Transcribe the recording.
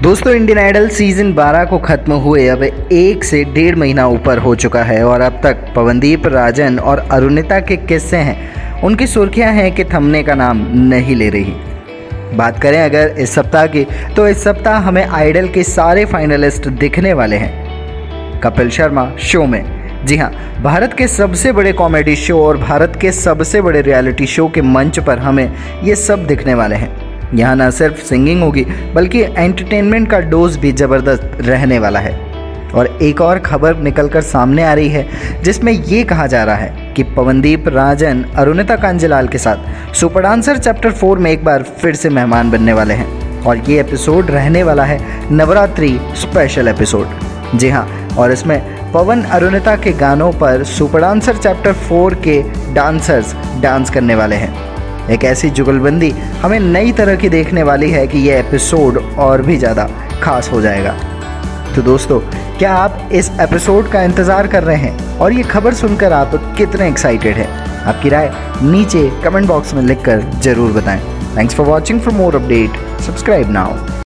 दोस्तों, Indian idol season 12 को खत्म हुए अब 1 से 1.5 महीना ऊपर हो चुका है और अब तक पवनदीप, राजन और अरुणिता के किस्से हैं, उनकी सुर्खियां हैं कि थमने का नाम नहीं ले रही। बात करें अगर इस सप्ताह की, तो इस सप्ताह हमें आइडल के सारे फाइनलिस्ट दिखने वाले हैं कपिल शर्मा शो में। जी हाँ, भारत के सबसे बड़े कॉमेडी शो और भारत के सबसे बड़े रियलिटी शो के मंच पर हमें ये सब दिखने वाले हैं। यहाँ न सिर्फ सिंगिंग होगी बल्कि एंटरटेनमेंट का डोज भी ज़बरदस्त रहने वाला है। और एक और खबर निकलकर सामने आ रही है जिसमें ये कहा जा रहा है कि पवनदीप, राजन, अरुणिता कांजीलाल के साथ सुपर डांसर चैप्टर 4 में एक बार फिर से मेहमान बनने वाले हैं और ये एपिसोड रहने वाला है नवरात्रि स्पेशल एपिसोड। जी हाँ, और इसमें पवन अरुणिता के गानों पर सुपर डांसर चैप्टर 4 के डांसर्स डांस करने वाले हैं। एक ऐसी जुगलबंदी हमें नई तरह की देखने वाली है कि यह एपिसोड और भी ज़्यादा खास हो जाएगा। तो दोस्तों, क्या आप इस एपिसोड का इंतज़ार कर रहे हैं और ये खबर सुनकर आप कितने एक्साइटेड हैं? आपकी राय नीचे कमेंट बॉक्स में लिखकर ज़रूर बताएं। Thanks for watching. For more update subscribe now.